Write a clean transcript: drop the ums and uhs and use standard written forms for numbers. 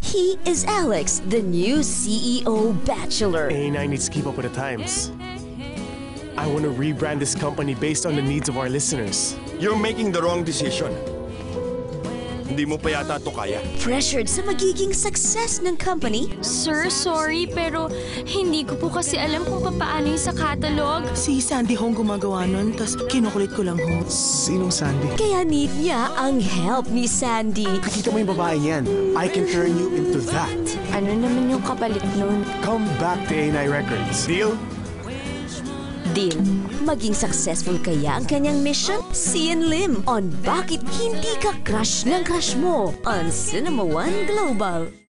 He is Alex, the new CEO bachelor. A9 needs to keep up with the times. I want to rebrand this company based on the needs of our listeners. You're making the wrong decision. Hindi mo pa yata ito kaya. Pressured sa magiging success ng company. Sir, sorry, pero hindi ko po kasi alam kung paano yung sa catalog. Si Sandy ho ang gumagawa nun, tas kinukulit ko lang ho. Sinong Sandy? Kaya need niya ang help ni Sandy. Nakita mo yung babae niyan. I can turn you into that. Ano naman yung kapalit nun? Come back to A9 Records. Deal? Deal. Maging successful kaya ang kanyang mission? Xian Lim on Bakit Hindi Ka Crush ng Crush Mo on Cinema One Global.